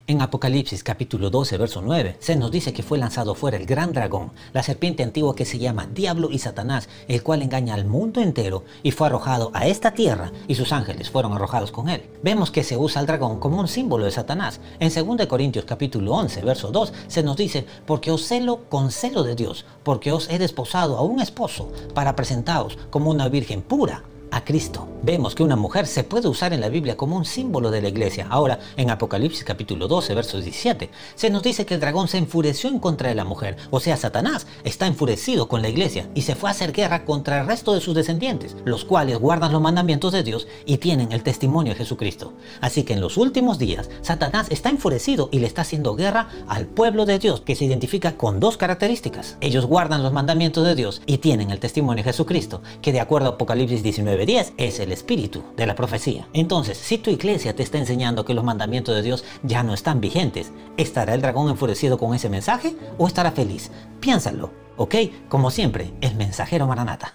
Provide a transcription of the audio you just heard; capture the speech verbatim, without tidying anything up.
En Apocalipsis capítulo doce, verso nueve, se nos dice que fue lanzado fuera el gran dragón, la serpiente antigua que se llama Diablo y Satanás, el cual engaña al mundo entero, y fue arrojado a esta tierra, y sus ángeles fueron arrojados con él. Vemos que se usa al dragón como un símbolo de Satanás. En segunda de Corintios capítulo once, verso dos, se nos dice: porque os celo con celo de Dios, porque os he desposado a un esposo, para presentaros como una virgen pura a Cristo. Vemos que una mujer se puede usar en la Biblia como un símbolo de la iglesia. Ahora, en Apocalipsis capítulo doce, verso diecisiete, se nos dice que el dragón se enfureció en contra de la mujer. O sea, Satanás está enfurecido con la iglesia y se fue a hacer guerra contra el resto de sus descendientes, los cuales guardan los mandamientos de Dios y tienen el testimonio de Jesucristo. Así que en los últimos días, Satanás está enfurecido y le está haciendo guerra al pueblo de Dios, que se identifica con dos características. Ellos guardan los mandamientos de Dios y tienen el testimonio de Jesucristo, que de acuerdo a Apocalipsis diecinueve diez es el espíritu de la profecía. Entonces, si tu iglesia te está enseñando que los mandamientos de Dios ya no están vigentes, ¿estará el dragón enfurecido con ese mensaje o estará feliz? Piénsalo, ¿ok? Como siempre, el mensajero Maranata.